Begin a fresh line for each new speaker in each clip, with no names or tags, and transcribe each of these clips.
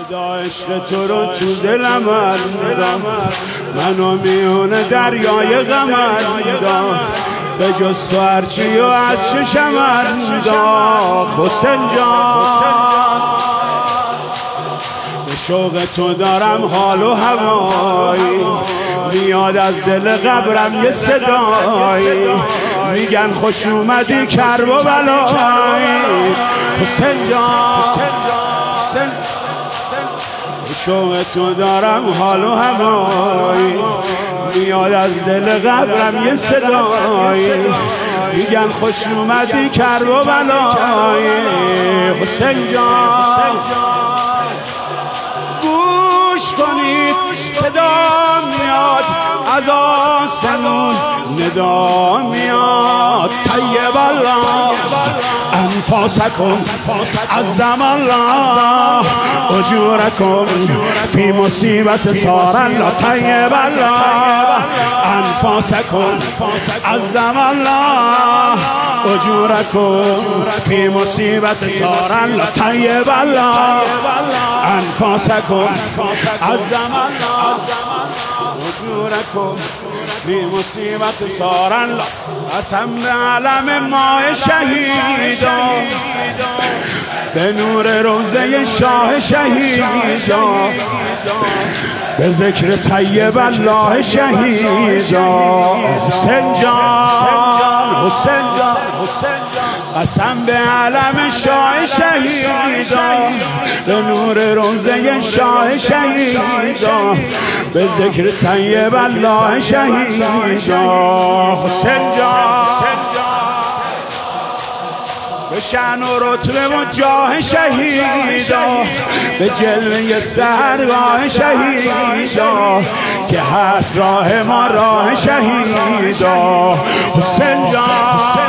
صدا عشق تو رو تو دلم انداخت، منو میونه دریای غم انداخت، به جز تو هرچی و از چشم انداخت. حسین جان به شوق تو دارم حال و هوایی، میاد از دل قبرم یه صدایی، میگن خوش اومدی کرب و بلایی. حسین جان به شوق تو دارم حال و هوایی، میاد از دل قبرم یه صدایی، میگن خوش اومدی کرب و بلایی. حسین جان گوش کنید صدا میاد از آسمون، ندا میاد طیب الله انفاسکم عظم الله اجورکم فی مصیبت صار الله. طیب الله انفاسکم عظم الله اجورکم فی مصیبت صار الله. طیب الله انفاسکم عظم الله اجورکم فی مصیبت صار الله. قسم به علم ماه شهیدا، به نور روزه شاه شهیدا، به ذکر طیب الله شهیدا. حسین جان قسم به علم شاه شهیدا، به نور روزه شاه شهیدا، به ذکر طیب الله شهیدا. حسین جان به شأن و رتبه و جاه شهیدا، به جلوه سرگاه شهیدا، که هست راه ما راه شهیدا. حسین جان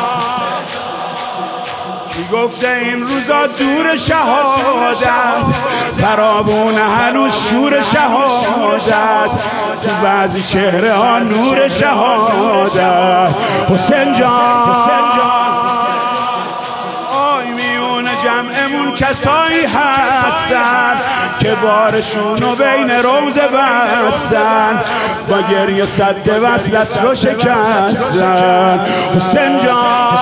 کی گفته این روزا دور شهادت، فراوون هنوز شور شهادت، تو بعضی چهره ها نور شهادت. حسین جان جمعمون کسایی هستن که بارشونو بین روزه بستن، با گریه صد وصلت رو شکستن. حسین جان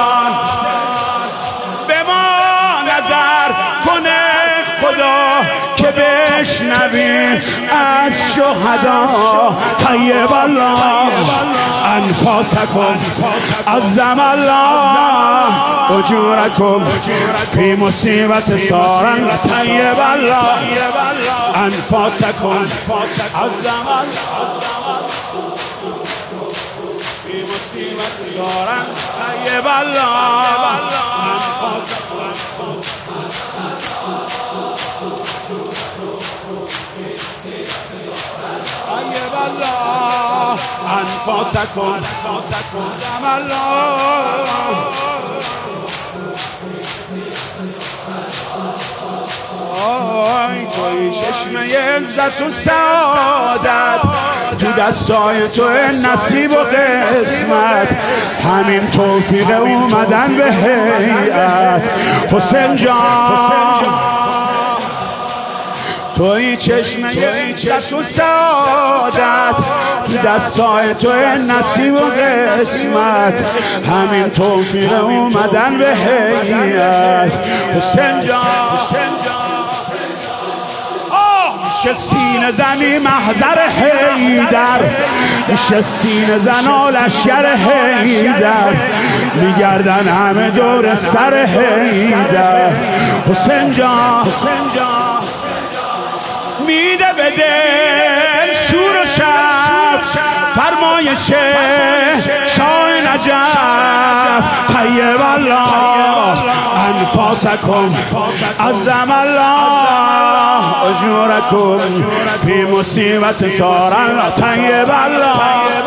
به ما نظر کنه خدا که بشنویم از شهدا. طیب الله انفاسکم عظم الله اجورکم فی مصیبت صار الله. طیب الله انفاسکم عظم الله فی مصیبت صار الله. طیب الله انفاسکم طیب الله انفاسکم عظم الله. آی توی چشمه عزت و سعادت، تو دستای تو نصیب و قسمت، همین توفیق اومدن به هیئت. حسین جان توی چشمه عزت و سعادت، تو دستای تو نصیب و قسمت، همین توفیق اومدن به هیئت. حسین جان میشه سینه زنی محضر حیدر، میشه سینه زن و لشکر حیدر، میگردن همه دور سر حیدر. حسین جان میده به دل شور و شب، فرمایش شاه نجف. طیب الله انفاسکم عظم الله اجورکم فی مصیبت صار الله. طیب الله